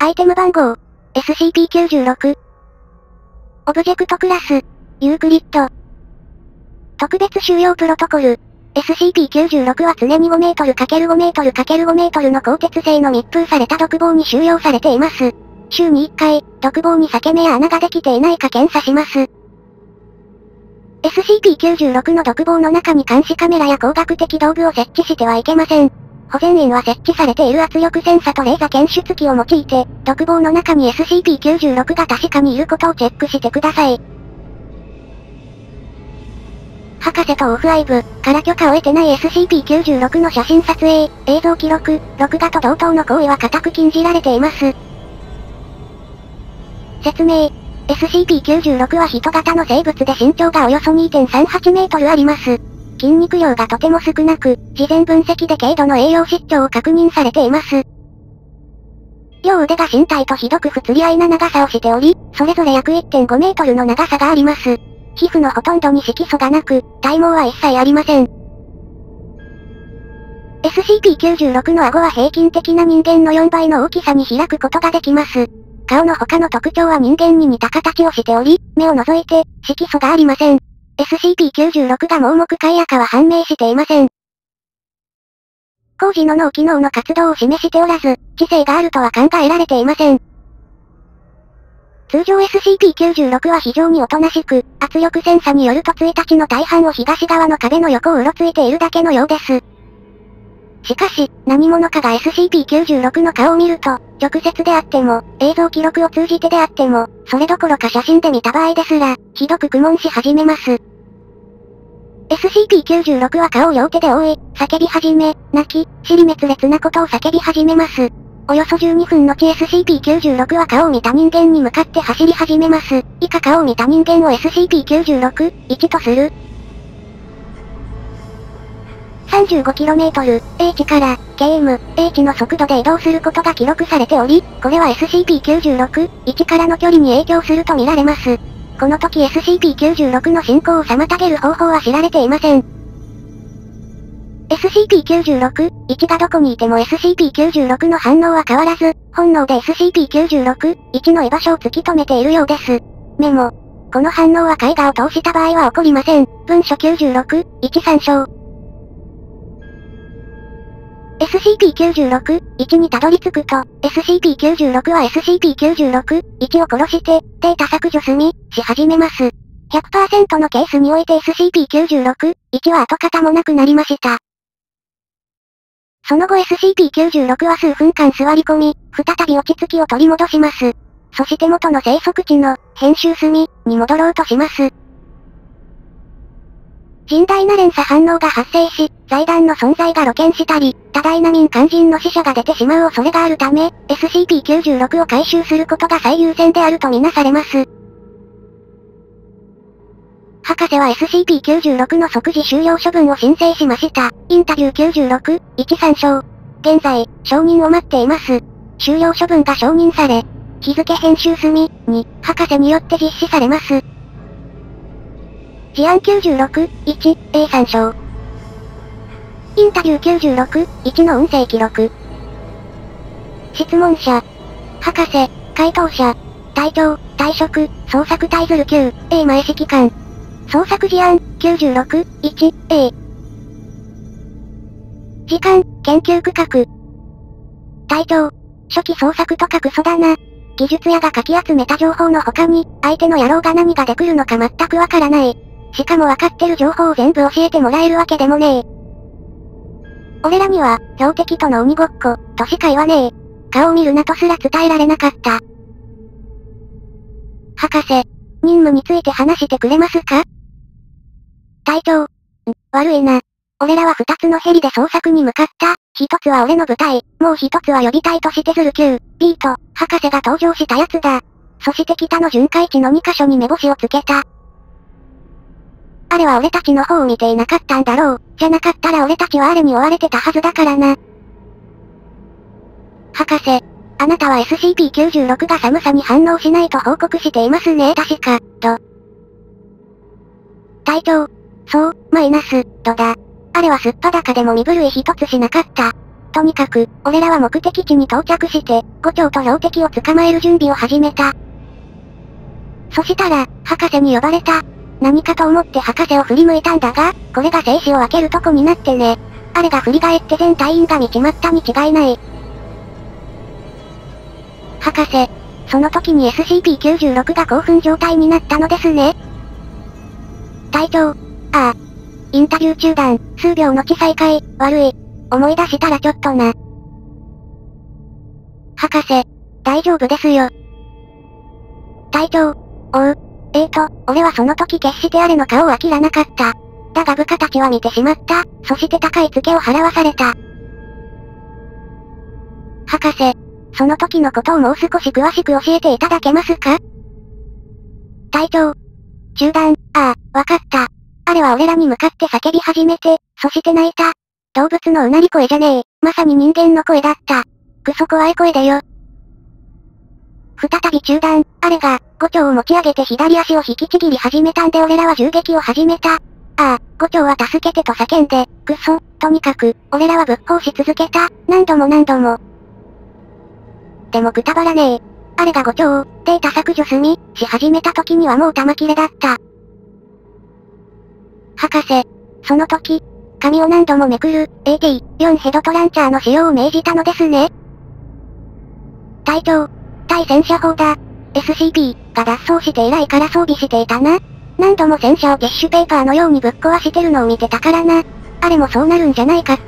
アイテム番号、SCP-96。オブジェクトクラス、ユークリッド。特別収容プロトコル。SCP-96 は常に 5m×5m×5m の鋼鉄製の密封された独房に収容されています。週に1回、独房に裂け目や穴ができていないか検査します。SCP-96 の独房の中に監視カメラや光学的道具を設置してはいけません。保全員は設置されている圧力センサとレーザ検出機を用いて、独房の中に SCP-96 が確かにいることをチェックしてください。博士とオフアイブから許可を得てない SCP-96 の写真撮影、映像記録、録画と同等の行為は固く禁じられています。説明。SCP-96 は人型の生物で身長がおよそ 2.38 メートルあります。筋肉量がとても少なく、事前分析で軽度の栄養失調を確認されています。両腕が身体とひどく不釣り合いな長さをしており、それぞれ約 1.5 メートルの長さがあります。皮膚のほとんどに色素がなく、体毛は一切ありません。SCP-96 の顎は平均的な人間の4倍の大きさに開くことができます。顔の他の特徴は人間に似た形をしており、目を除いて、色素がありません。SCP-96 が盲目か否かは判明していません。高次の脳機能の活動を示しておらず、知性があるとは考えられていません。通常 SCP-96 は非常におとなしく、圧力センサによると1日の大半を東側の壁の横をうろついているだけのようです。しかし、何者かが SCP-96 の顔を見ると、直接であっても、映像記録を通じてであっても、それどころか写真で見た場合ですら、ひどく苦悶し始めます。SCP-96 は顔を両手で覆い、叫び始め、泣き、尻滅裂なことを叫び始めます。およそ12分後SCP-96 は顔を見た人間に向かって走り始めます。以下顔を見た人間を SCP-96、1とする。35km、H から、km、H の速度で移動することが記録されており、これは SCP-96、1からの距離に影響するとみられます。この時 SCP-96 の進行を妨げる方法は知られていません。SCP-96、1がどこにいても SCP-96 の反応は変わらず、本能で SCP-96、1の居場所を突き止めているようです。メモ。この反応は絵画を通した場合は起こりません。文書96、1参照。SCP-96、1にたどり着くと、SCP-96 は SCP-96、1を殺して、データ削除し始めます。100% のケースにおいて SCP-96、1は跡形もなくなりました。その後 SCP-96 は数分間座り込み、再び落ち着きを取り戻します。そして元の生息地の、編集隅、に戻ろうとします。甚大な連鎖反応が発生し、財団の存在が露見したり、多大な民間人の死者が出てしまう恐れがあるため、SCP-96 を回収することが最優先であるとみなされます。博士は SCP-96 の即時収容処分を申請しました。インタビュー96、1参照。現在、承認を待っています。収容処分が承認され、日付編集済に、博士によって実施されます。事案96、1、A 参照。インタビュー96、1の音声記録。質問者。博士、回答者。隊長、退職、捜索対ずる9、A 前指揮官。捜索事案、96、1、A。時間、研究区画。隊長、初期捜索とかクソだな。技術屋がかき集めた情報の他に、相手の野郎が何がでくるのか全くわからない。しかもわかってる情報を全部教えてもらえるわけでもねえ。俺らには、標的との鬼ごっこ、としか言わねえ。顔を見るなとすら伝えられなかった。博士、任務について話してくれますか？隊長。悪いな。俺らは2つのヘリで捜索に向かった。1つは俺の部隊、もう1つは予備隊としてズル9、B と、博士が登場したやつだ。そして北の巡回地の2カ所に目星をつけた。あれは俺たちの方を見ていなかったんだろう。じゃなかったら俺たちはあれに追われてたはずだからな。博士、あなたは SCP-96 が寒さに反応しないと報告していますね。確か、隊長。そう、マイナス、だ。あれはすっぱだかでも身震い一つしなかった。 とにかく、俺らは目的地に到着して、伍長と標的を捕まえる準備を始めた。そしたら、博士に呼ばれた。何かと思って博士を振り向いたんだが、これが生死を分けるとこになってね。あれが振り返って全隊員が見ちまったに違いない。博士、その時に SCP-96 が興奮状態になったのですね。隊長、ああ。インタビュー中断、数秒後再開、悪い。思い出したらちょっとな。博士、大丈夫ですよ。隊長、俺はその時決してあれの顔を飽きらなかった。だが部下たちは見てしまった。そして高いツケを払わされた。博士、その時のことをもう少し詳しく教えていただけますか？隊長。中断、ああ、わかった。あれは俺らに向かって叫び始めて、そして泣いた。動物のうなり声じゃねえ。まさに人間の声だった。クソ怖い声でよ。再び中断、あれが、伍長を持ち上げて左足を引きちぎり始めたんで俺らは銃撃を始めた。ああ、伍長は助けてと叫んで、クソ、とにかく、俺らはぶっ殺し続けた。何度も何度も。でもくたばらねえ。あれが伍長、データ削除し始めた時にはもう弾切れだった。博士、その時、紙を何度もめくる、AT-4 ヘドトランチャーの使用を命じたのですね。隊長、対戦車砲だ。SCP が脱走して以来から装備していたな。何度も戦車をティッシュペーパーのようにぶっ壊してるのを見てたからな。あれもそうなるんじゃないかって。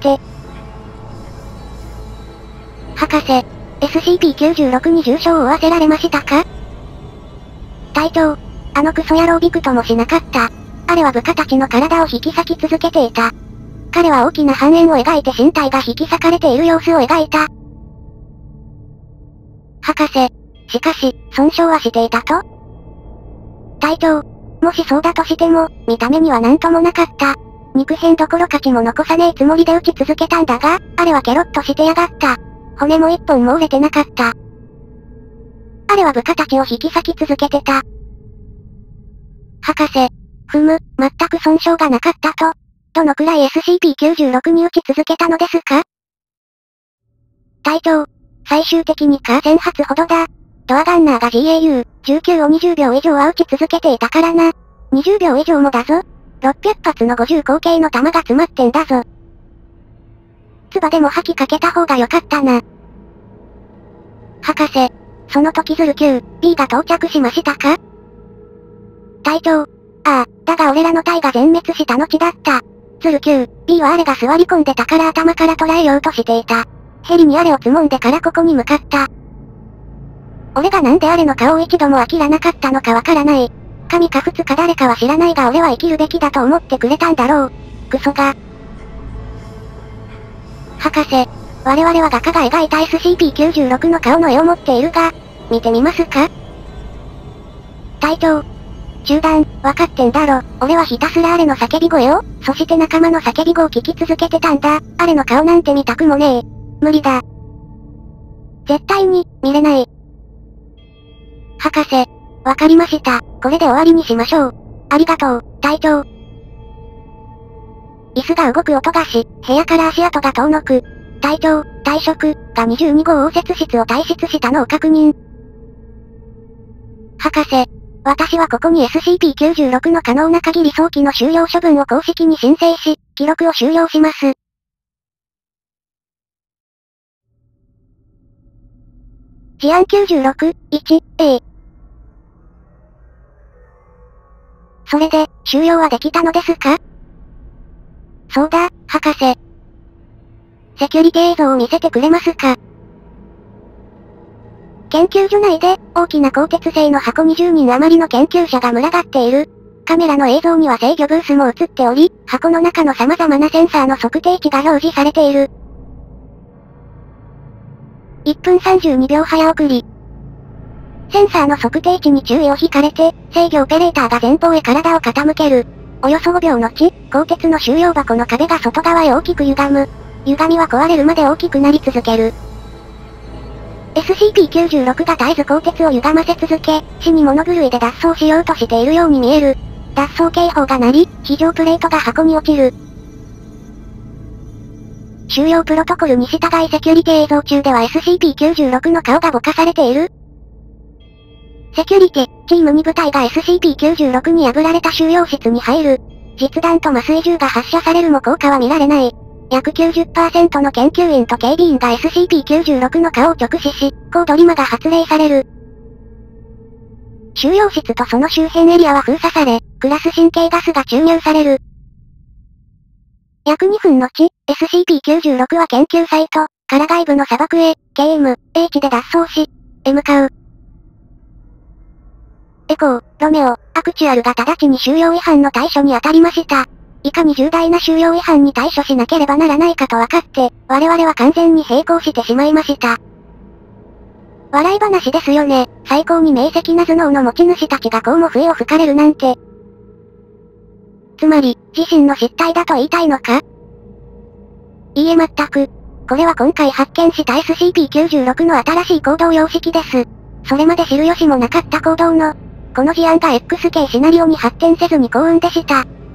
博士、SCP-96 に重傷を負わせられましたか？隊長、あのクソ野郎びくともしなかった。あれは部下たちの体を引き裂き続けていた。彼は大きな半円を描いて身体が引き裂かれている様子を描いた。博士、しかし、損傷はしていたと？隊長、もしそうだとしても、見た目にはなんともなかった。肉片どころか血も残さねえつもりで撃ち続けたんだが、あれはケロッとしてやがった。骨も一本も折れてなかった。あれは部下たちを引き裂き続けてた。博士、全く損傷がなかったと。どのくらい SCP-96 に撃ち続けたのですか？隊長、最終的に1000発ほどだ。ドアガンナーが GAU-19 を20秒以上は撃ち続けていたからな。20秒以上もだぞ。600発の50口径の弾が詰まってんだぞ。唾でも吐きかけた方が良かったな。博士、その時ズル 9B が到着しましたか？隊長、ああ、だが俺らの隊が全滅した後だった。ズル 9B はあれが座り込んでたから頭から捉えようとしていた。ヘリにあれを積もんでからここに向かった。俺がなんであれの顔を一度も飽きらなかったのかわからない。神か仏か誰かは知らないが俺は生きるべきだと思ってくれたんだろう。クソが。博士、我々は画家が描いた SCP-96 の顔の絵を持っているが、見てみますか？隊長。中断、わかってんだろ。俺はひたすらあれの叫び声を、そして仲間の叫び声を聞き続けてたんだ。あれの顔なんて見たくもねえ。無理だ。絶対に、見れない。博士、わかりました。これで終わりにしましょう。ありがとう、隊長。椅子が動く音がし、部屋から足跡が遠のく。隊長、退職、が22号応接室を退出したのを確認。博士、私はここに SCP-96 の可能な限り早期の収容処分を公式に申請し、記録を終了します。事案 96-1A。それで、収容はできたのですか？そうだ、博士。セキュリティ映像を見せてくれますか？研究所内で、大きな鋼鉄製の箱20人余りの研究者が群がっている。カメラの映像には制御ブースも映っており、箱の中の様々なセンサーの測定値が表示されている。1分32秒早送り。センサーの測定値に注意を引かれて、制御オペレーターが前方へ体を傾ける。およそ5秒後、鋼鉄の収容箱の壁が外側へ大きく歪む。歪みは壊れるまで大きくなり続ける。SCP-96 が絶えず鋼鉄を歪ませ続け、死に物狂いで脱走しようとしているように見える。脱走警報が鳴り、非常プレートが箱に落ちる。 収容プロトコルに従いセキュリティ映像中では SCP-96 の顔がぼかされている。セキュリティ、チーム2部隊が SCP-96 に破られた収容室に入る。実弾と麻酔銃が発射されるも効果は見られない。約 90% の研究員と警備員が SCP-96 の顔を直視し、コードリマが発令される。収容室とその周辺エリアは封鎖され、クラス神経ガスが注入される。約2分後、SCP-96 は研究サイト、から外部の砂漠へ、KM、H で脱走し、向かう。エコー、ロメオ、アクチュアルが直ちに収容違反の対処に当たりました。いかに重大な収容違反に対処しなければならないかと分かって、我々は完全に並行してしまいました。笑い話ですよね。最高に明晰な頭脳の持ち主たちがこうも笛を吹かれるなんて。つまり、自身の失態だと言いたいのか？いいえ全く。これは今回発見した SCP-96 の新しい行動様式です。それまで知る由もなかった行動の、この事案が X 系シナリオに発展せずに幸運でした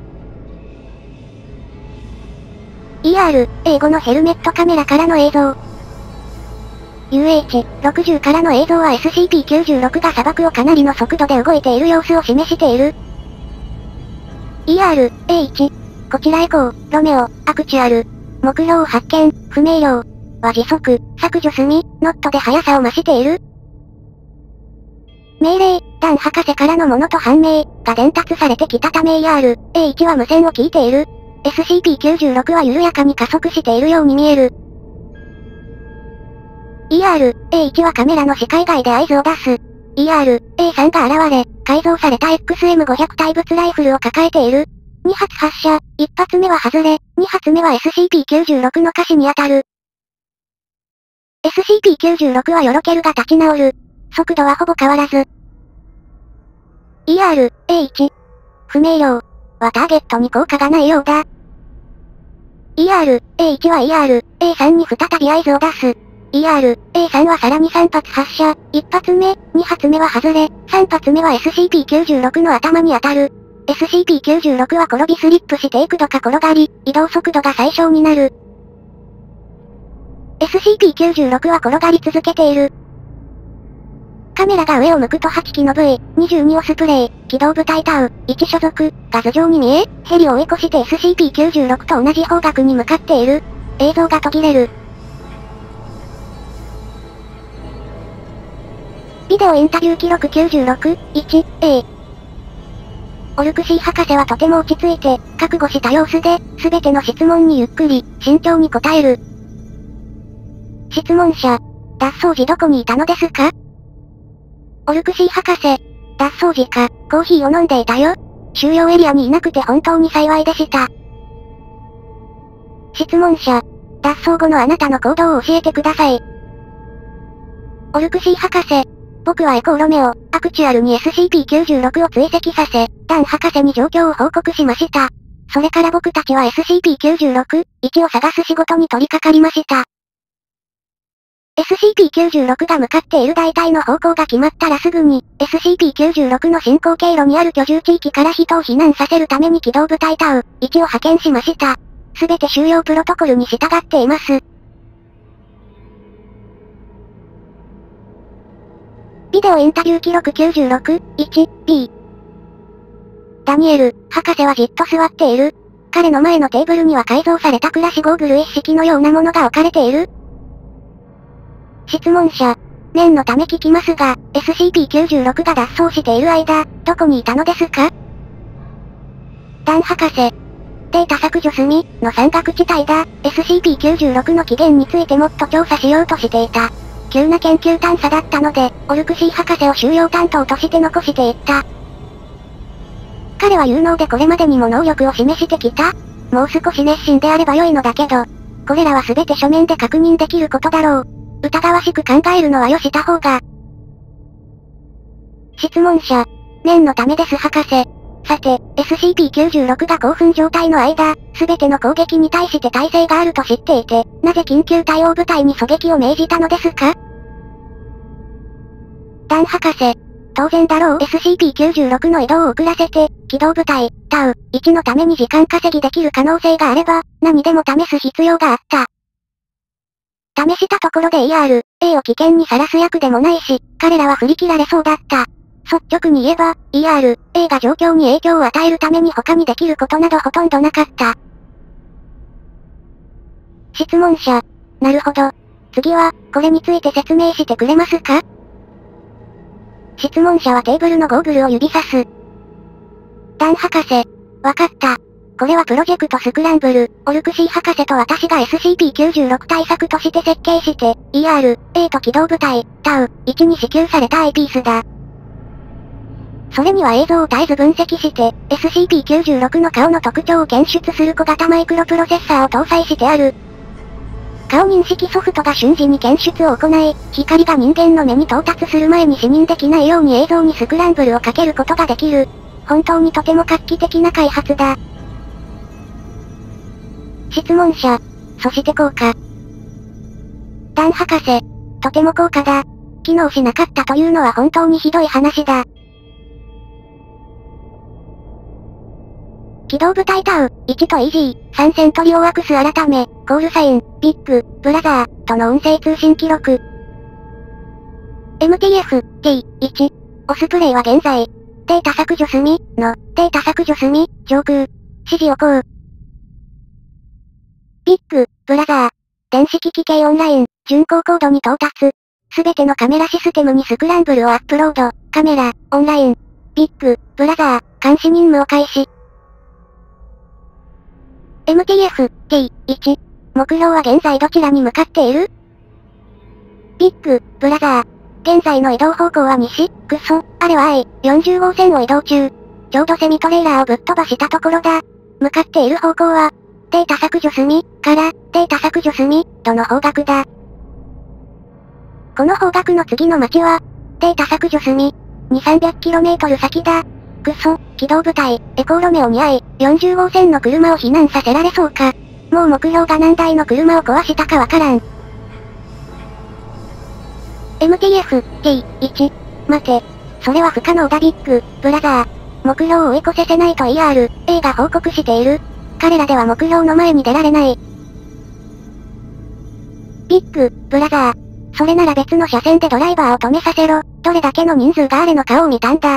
。ER、英語のヘルメットカメラからの映像。UH-60 からの映像は SCP-96 が砂漠をかなりの速度で動いている様子を示している。ER、A1。こちらエコー、ロメオ、アクチュアル。目標発見、不明瞭。は時速、削除済み、ノットで速さを増している。命令、ダン博士からのものと判明、が伝達されてきたため ER、A1 は無線を聞いている。SCP-96 は緩やかに加速しているように見える。ER、A1 はカメラの視界外で合図を出す。ER、A3 が現れ、改造された XM500 対物ライフルを抱えている。2発発射、1発目は外れ、2発目は SCP-96 の下肢に当たる。SCP-96 はよろけるが立ち直る。速度はほぼ変わらず。ER、A1。不明瞭。はターゲットに効果がないようだ。ER、A1 は ER、A3 に再び合図を出す。ER、A3 はさらに3発発射、1発目、2発目は外れ、3発目は SCP-96 の頭に当たる。SCP-96 は転びスリップして幾度か転がり、移動速度が最小になる。SCP-96 は転がり続けている。カメラが上を向くと8機の V-22 オスプレイ、機動部隊タウ、1所属、が頭上に見え、ヘリを追い越して SCP-96 と同じ方角に向かっている。映像が途切れる。ビデオインタビュー記録96、1、A。オルクシー博士はとても落ち着いて、覚悟した様子で、すべての質問にゆっくり、慎重に答える。質問者。脱走時どこにいたのですか？オルクシー博士。脱走時か、コーヒーを飲んでいたよ。収容エリアにいなくて本当に幸いでした。質問者。脱走後のあなたの行動を教えてください。オルクシー博士。僕はエコーロメオ、アクチュアルに SCP-96 を追跡させ、ダン博士に状況を報告しました。それから僕たちは SCP-96、1を探す仕事に取り掛かりました。SCP-96 が向かっている大体の方向が決まったらすぐに、SCP-96 の進行経路にある居住地域から人を避難させるために機動部隊タウ、1を派遣しました。すべて収容プロトコルに従っています。ビデオインタビュー記録96、1、B。ダニエル、博士はじっと座っている。彼の前のテーブルには改造されたクラシゴーグル一式のようなものが置かれている。質問者。念のため聞きますが、SCP-96 が脱走している間、どこにいたのですか？ダン博士。データ削除済み、の山岳地帯だ。SCP-96 の起源についてもっと調査しようとしていた。急な研究探査だったので、オルクシー博士を収容担当として残していった。彼は有能でこれまでにも能力を示してきた。もう少し熱心であれば良いのだけど、これらは全て書面で確認できることだろう。疑わしく考えるのはよした方が。質問者。念のためです博士。さて、SCP-96 が興奮状態の間、全ての攻撃に対して耐性があると知っていて、なぜ緊急対応部隊に狙撃を命じたのですか？ダン博士。当然だろう。SCP-96 の移動を遅らせて、機動部隊、タウ、1のために時間稼ぎできる可能性があれば、何でも試す必要があった。 試したところで ER、A を危険にさらす役でもないし、彼らは振り切られそうだった。率直に言えば、ER、A が状況に影響を与えるために他にできることなどほとんどなかった。質問者。なるほど。次は、これについて説明してくれますか？質問者はテーブルのゴーグルを指さす。ダン博士。わかった。これはプロジェクトスクランブル、オルクシー博士と私が SCP-96 対策として設計して、ER、A と機動部隊、タウ、1に支給されたアイピースだ。それには映像を絶えず分析して、SCP-96 の顔の特徴を検出する小型マイクロプロセッサーを搭載してある。顔認識ソフトが瞬時に検出を行い、光が人間の目に到達する前に視認できないように映像にスクランブルをかけることができる。本当にとても画期的な開発だ。質問者。そして効果。ダン博士。とても高価だ。機能しなかったというのは本当にひどい話だ。機動部隊タウ、1と EG、3セントリオワークス改め、コールサイン、ビッグ、ブラザー、との音声通信記録。MTF、T、1。オスプレイは現在、データ削除済み、の、データ削除済み、上空。指示をこう。ビッグ、ブラザー。電子機器系オンライン、巡航コードに到達。すべてのカメラシステムにスクランブルをアップロード。カメラ、オンライン。ビッグ、ブラザー、監視任務を開始。MTF、T、1。目標は現在どちらに向かっている？ビッグ、ブラザー。現在の移動方向は西、クソ、あれは I、40号線を移動中。ちょうどセミトレーラーをぶっ飛ばしたところだ。向かっている方向は、データ削除済み、から、データ削除済み、との方角だ。この方角の次の町は、データ削除済み、2、300km 先だ。クソ、機動部隊、エコーロメオに会い、40号線の車を避難させられそうか。もう目標が何台の車を壊したかわからん。MTF、T、1。待て。それは不可能だビッグ、ブラザー。目標を追い越せせないと ER、A が報告している。彼らでは目標の前に出られない。ビッグ、ブラザー。それなら別の車線でドライバーを止めさせろ。どれだけの人数があれのかを見たんだ。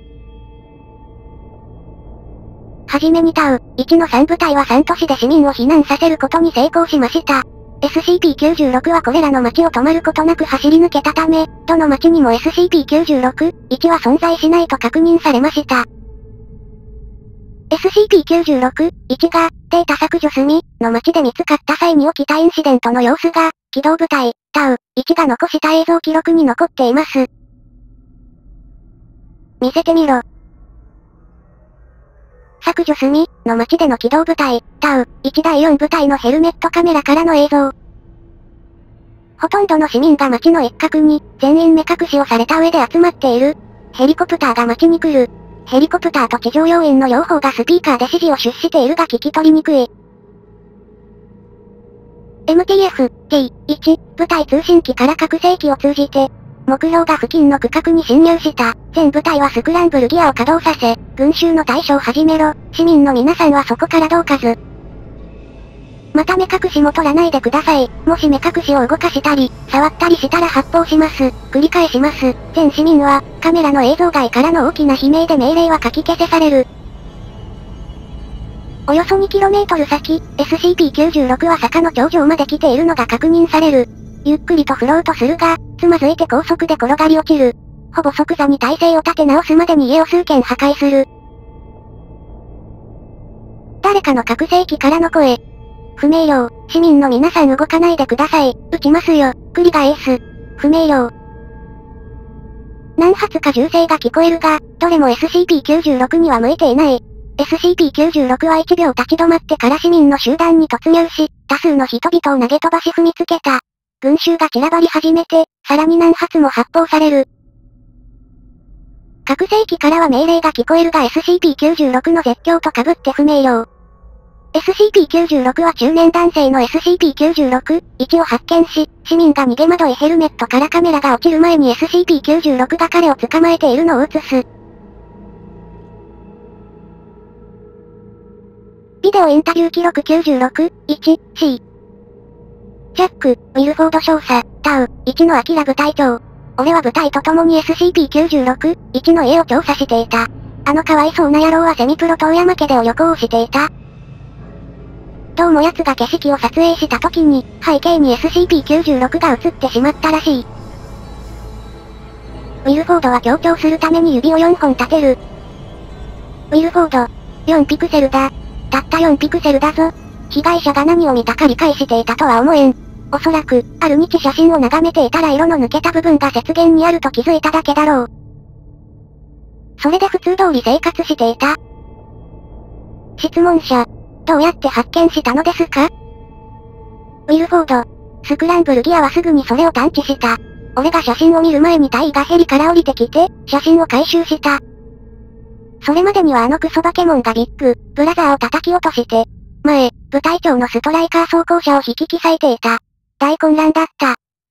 はじめにタウ、1の3部隊は3都市で市民を避難させることに成功しました。SCP-96 はこれらの町を止まることなく走り抜けたため、どの町にも SCP-96、1は存在しないと確認されました。SCP-96、1が、データ削除済み、の町で見つかった際に起きたインシデントの様子が、機動部隊、タウ、1が残した映像記録に残っています。見せてみろ。削除済み、の町での機動部隊、タウ、1第4部隊のヘルメットカメラからの映像。ほとんどの市民が町の一角に、全員目隠しをされた上で集まっている。ヘリコプターが町に来る。ヘリコプターと地上要員の両方がスピーカーで指示を出しているが聞き取りにくい。MTF、T、1、部隊通信機から拡声器を通じて、目標が付近の区画に侵入した。全部隊はスクランブルギアを稼働させ、群衆の対処を始めろ。市民の皆さんはそこからどうかず。また目隠しも取らないでください。もし目隠しを動かしたり、触ったりしたら発砲します。繰り返します。全市民は、カメラの映像外からの大きな悲鳴で命令はかき消せされる。およそ 2km 先、SCP-96 は坂の頂上まで来ているのが確認される。ゆっくりと振ろうとするが、つまずいて高速で転がり落ちる。ほぼ即座に体勢を立て直すまでに家を数軒破壊する。誰かの拡声器からの声。不明瞭。市民の皆さん動かないでください。撃ちますよ。繰り返す。不明瞭。何発か銃声が聞こえるが、どれも SCP-96 には向いていない。SCP-96 は1秒立ち止まってから市民の集団に突入し、多数の人々を投げ飛ばし踏みつけた。群衆が散らばり始めて、さらに何発も発砲される。拡声器からは命令が聞こえるが SCP-96 の絶叫と被って不明瞭。SCP-96 は中年男性の SCP-96、1を発見し、市民が逃げ惑いヘルメットからカメラが落ちる前に SCP-96 が彼を捕まえているのを映す。ビデオインタビュー記録96、1、C。 チャック、ウィルフォード少佐、タウ、1のアキラ部隊長。俺は部隊と共に SCP-96、1の家を調査していた。あのかわいそうな野郎はセミプロ遠山家で旅行をしていた。どうも奴が景色を撮影した時に、背景に SCP-96 が映ってしまったらしい。ウィルフォードは強調するために指を4本立てる。ウィルフォード、4ピクセルだ。たった4ピクセルだぞ。被害者が何を見たか理解していたとは思えん。おそらく、ある日写真を眺めていたら色の抜けた部分が雪原にあると気づいただけだろう。それで普通通り生活していた。質問者、どうやって発見したのですか？ウィルフォード、スクランブルギアはすぐにそれを探知した。俺が写真を見る前に隊員がヘリから降りてきて、写真を回収した。それまでにはあのクソバケモンがビッグ、ブラザーを叩き落として、部隊長のストライカー装甲車を引き裂いていた。大混乱だった。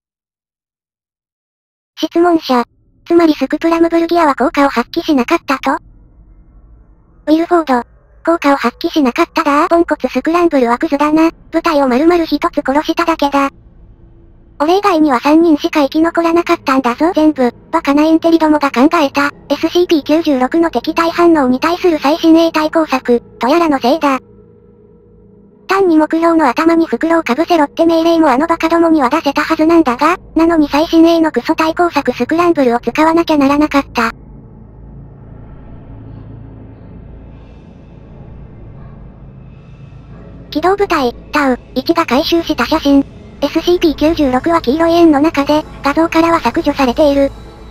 質問者。つまりスクプラムブルギアは効果を発揮しなかったと？ウィルフォード。効果を発揮しなかっただー。ポンコツスクランブルはクズだな。部隊を丸々一つ殺しただけだ。俺以外には3人しか生き残らなかったんだぞ。全部、バカなインテリどもが考えた、SCP-96 の敵対反応に対する最新鋭対工作、とやらのせいだ。単に木狼の頭に袋をかぶせろって命令もあのバカどもには出せたはずなんだが、なのに最新鋭のクソ対工作スクランブルを使わなきゃならなかった。機動部隊、タウ、1が回収した写真。SCP-96 は黄色い円の中で、画像からは削除されている。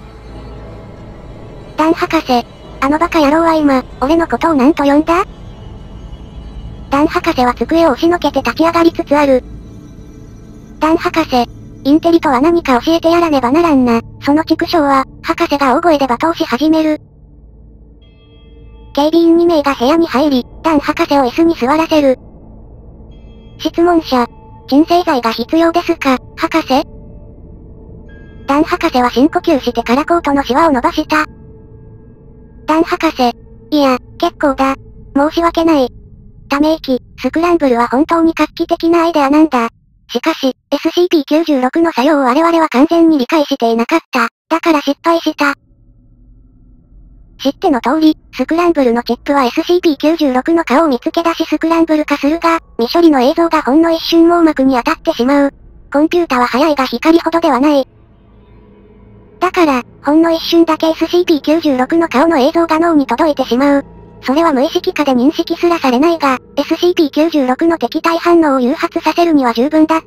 ダン博士。あのバカ野郎は今、俺のことを何と呼んだ？ダン博士は机を押しのけて立ち上がりつつある。ダン博士。インテリとは何か教えてやらねばならんな。その畜生は、博士が大声で罵倒し始める。警備員2名が部屋に入り、ダン博士を椅子に座らせる。質問者。鎮静剤が必要ですか、博士？ダン博士は深呼吸してからコートのシワを伸ばした。ダン博士。いや、結構だ。申し訳ない。ため息、スクランブルは本当に画期的なアイデアなんだ。しかし、SCP-96 の作用を我々は完全に理解していなかった。だから失敗した。知っての通り、スクランブルのチップは SCP-96 の顔を見つけ出しスクランブル化するが、未処理の映像がほんの一瞬網膜に当たってしまう。コンピュータは速いが光ほどではない。だから、ほんの一瞬だけ SCP-96 の顔の映像が脳に届いてしまう。それは無意識化で認識すらされないが、SCP-96 の敵対反応を誘発させるには十分だった。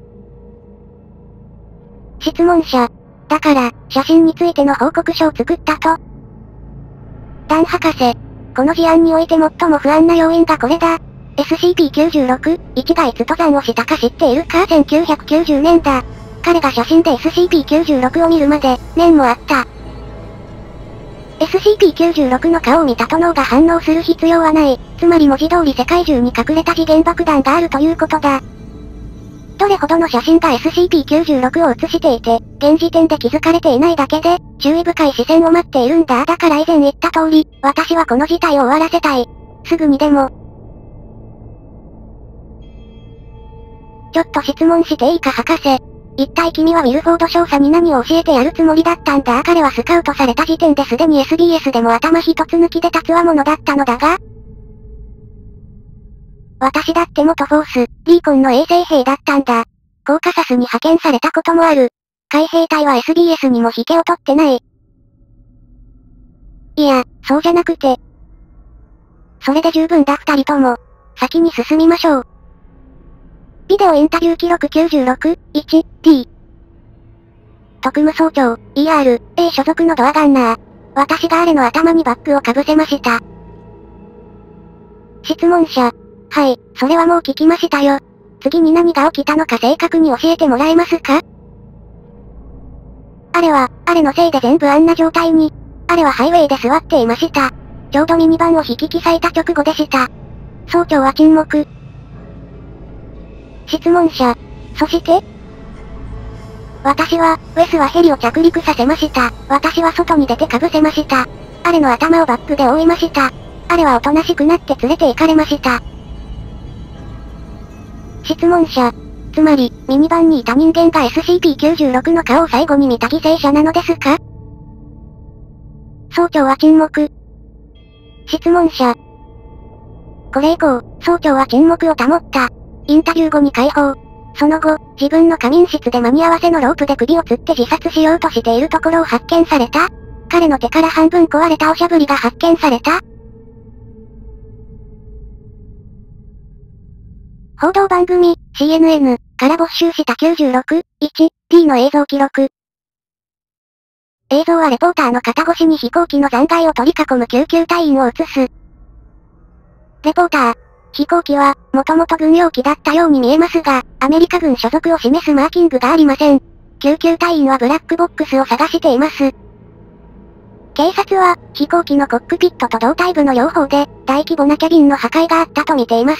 質問者。だから、写真についての報告書を作ったと？ダン博士。この事案において最も不安な要因がこれだ。SCP-96、1がいつ登山をしたか知っているか？ 1990 年だ。彼が写真で SCP-96 を見るまで、年もあった。SCP-96 の顔を見たと脳が反応する必要はない。つまり文字通り世界中に隠れた次元爆弾があるということだ。どれほどの写真が SCP-96 を写していて、現時点で気づかれていないだけで、注意深い視線を待っているんだ。だから以前言った通り、私はこの事態を終わらせたい。すぐにでも。ちょっと質問していいか博士。一体君はウィルフォード少佐に何を教えてやるつもりだったんだ？彼はスカウトされた時点ですでに SBS でも頭一つ抜きで立つわものだったのだが、私だって元フォース、リーコンの衛生兵だったんだ。コーカサスに派遣されたこともある。海兵隊は SBS にも引けを取ってない。いや、そうじゃなくて。それで十分だ二人とも。先に進みましょう。ビデオインタビュー記録96、1、T。特務総長、ER、A 所属のドアガンナー。私があれの頭にバッグをかぶせました。質問者。はい、それはもう聞きましたよ。次に何が起きたのか正確に教えてもらえますか？あれのせいで全部あんな状態に。あれはハイウェイで座っていました。ちょうどミニバンを引き裂いた直後でした。総長は沈黙。質問者。そして？私は、ウェスはヘリを着陸させました。私は外に出てかぶせました。あれの頭をバッグで覆いました。あれはおとなしくなって連れて行かれました。質問者。 つまり、ミニバンにいた人間が SCP-96 の顔を最後に見た犠牲者なのですか？総長は沈黙。質問者。これ以降、総長は沈黙を保った。インタビュー後に解放。その後、自分の仮眠室で間に合わせのロープで首を吊って自殺しようとしているところを発見された。彼の手から半分壊れたおしゃぶりが発見された。報道番組、CNN から没収した96.1T の映像記録。映像はレポーターの肩越しに飛行機の残骸を取り囲む救急隊員を映す。レポーター。飛行機は、もともと軍用機だったように見えますが、アメリカ軍所属を示すマーキングがありません。救急隊員はブラックボックスを探しています。警察は、飛行機のコックピットと胴体部の両方で、大規模なキャビンの破壊があったと見ています。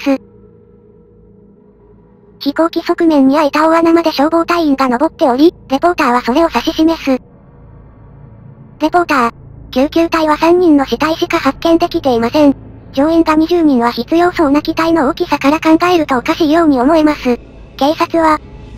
飛行機側面に開いた大穴まで消防隊員が登っており、レポーターはそれを指し示す。レポーター。救急隊は3人の死体しか発見できていません。乗員が20人は必要そうな機体の大きさから考えるとおかしいように思えます。警察は、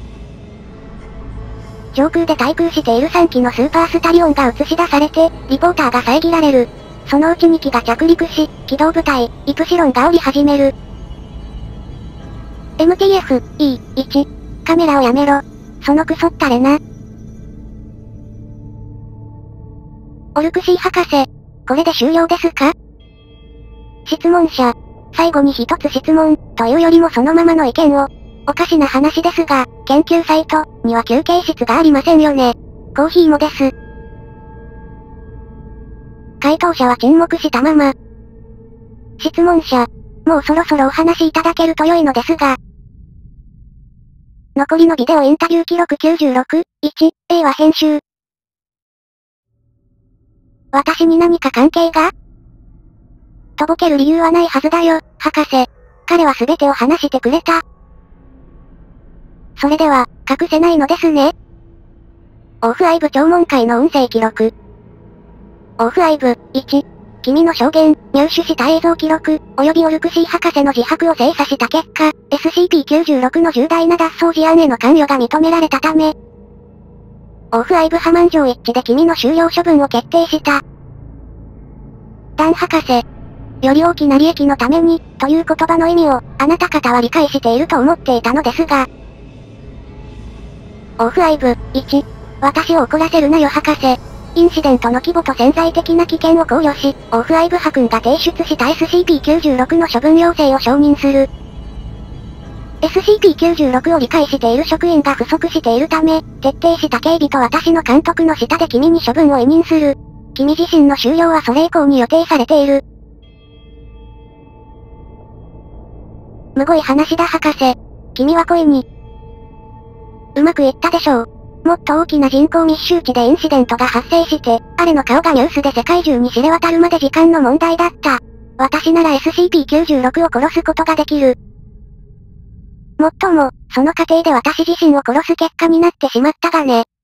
上空で対空している3機のスーパースタリオンが映し出されて、リポーターが遮られる。そのうち2機が着陸し、機動部隊、イプシロンが降り始める。MTF、E1。カメラをやめろ。そのクソったれな。オルクシー博士。これで終了ですか？質問者。最後に一つ質問、というよりもそのままの意見を。おかしな話ですが、研究サイト、には休憩室がありませんよね。コーヒーもです。回答者は沈黙したまま。質問者。もうそろそろお話しいただけると良いのですが。残りのビデオインタビュー記録96.1A は編集。私に何か関係が？とぼける理由はないはずだよ、博士。彼は全てを話してくれた。それでは、隠せないのですね。オフアイブ聴聞会の音声記録。オフアイブ、1。君の証言、入手した映像記録、及びオルクシー博士の自白を精査した結果、SCP-96 の重大な脱走事案への関与が認められたため、オフアイブ派満場一致で君の終了処分を決定した。ダン博士。より大きな利益のために、という言葉の意味を、あなた方は理解していると思っていたのですが。オフアイブ、1。私を怒らせるなよ博士。インシデントの規模と潜在的な危険を考慮し、オフアイブ派君が提出した SCP-96 の処分要請を承認する。SCP-96 を理解している職員が不足しているため、徹底した警備と私の監督の下で君に処分を委任する。君自身の終了はそれ以降に予定されている。むごい話だ博士。君は恋に。うまくいったでしょう。もっと大きな人口密集地でインシデントが発生して、あれの顔がニュースで世界中に知れ渡るまで時間の問題だった。私なら SCP-96 を殺すことができる。もっとも、その過程で私自身を殺す結果になってしまったがね。